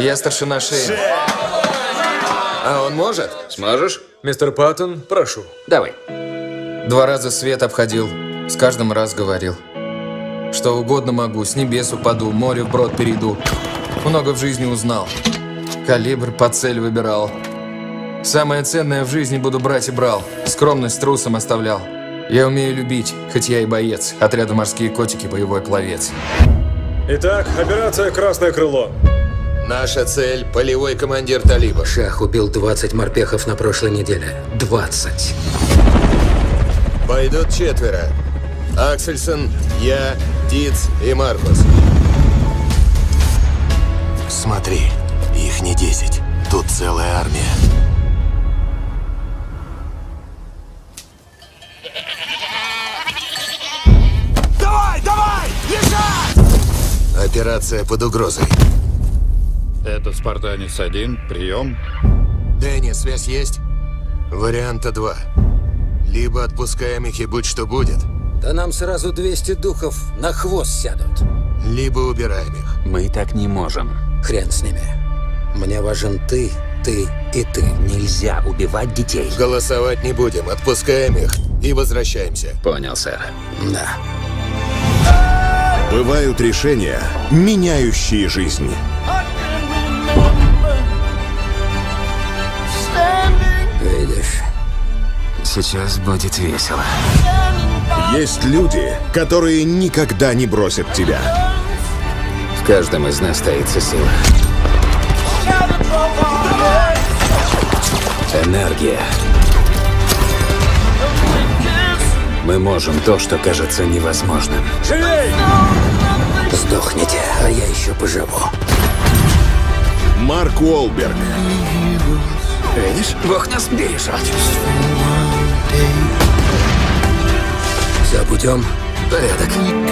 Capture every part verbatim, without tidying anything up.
Я старшина Шейн. А он может? Сможешь? Мистер Паттон, прошу. Давай. Два раза свет обходил, с каждым раз говорил. Что угодно могу, с небес упаду, море вброд перейду. Много в жизни узнал. Калибр под цель выбирал. Самое ценное в жизни буду брать и брал. Скромность трусом оставлял. Я умею любить, хоть я и боец. Отряда «Морские котики», боевой пловец. Итак, операция «Красное крыло». Наша цель – полевой командир талибов. Шах убил двадцать морпехов на прошлой неделе. двадцать. Пойдут четверо. Аксельсон, я, Диц и Маркус. Смотри, их не десять. Тут целая армия. Давай, давай! Лежать! Операция под угрозой. Это Спартанец один, прием. Дэнни, связь есть? Варианта два. Либо отпускаем их и будь что будет. Да нам сразу двести духов на хвост сядут. Либо убираем их. Мы так не можем. Хрен с ними. Мне важен ты, ты и ты. Нельзя убивать детей. Голосовать не будем. Отпускаем их и возвращаемся. Понял, сэр. Да. Бывают решения, меняющие жизнь. Видишь? Сейчас будет весело. Есть люди, которые никогда не бросят тебя. В каждом из нас таится сила. Энергия. Мы можем то, что кажется невозможным. Сдохните, а я еще поживу. Марк Уолберг. Видишь? Бог нас бережет. Все путем. Порядок.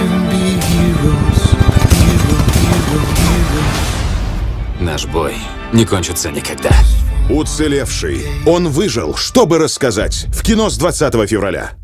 Наш бой не кончится никогда. Уцелевший. Он выжил, чтобы рассказать. В кино с двадцатого февраля.